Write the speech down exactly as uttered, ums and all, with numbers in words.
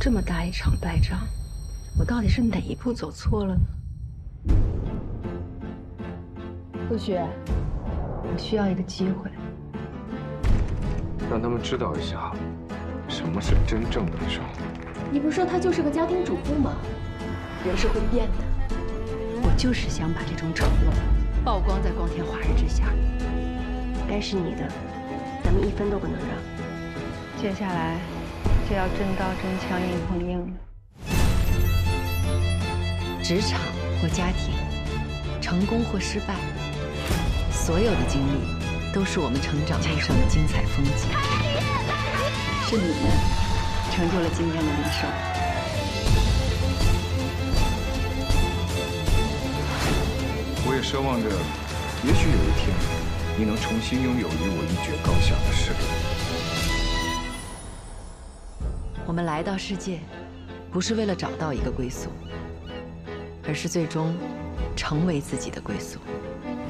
这么大一场败仗，我到底是哪一步走错了呢？陆雪，我需要一个机会， 让他们知道一下什么是真正的仗。 你不是说她就是个家庭主妇吗？人是会变的。 我就是想把这种丑陋曝光在光天化日之下。 该是你的，咱们一分都不能让。 接下来就要真刀真枪硬碰硬了。职场或家庭，成功或失败，所有的经历都是我们成长路上的精彩风景。是你们成就了今天的李胜。 我也奢望着，也许有一天，你能重新拥有与我一决高下的实力。 我们来到世界，不是为了找到一个归宿，而是最终成为自己的归宿。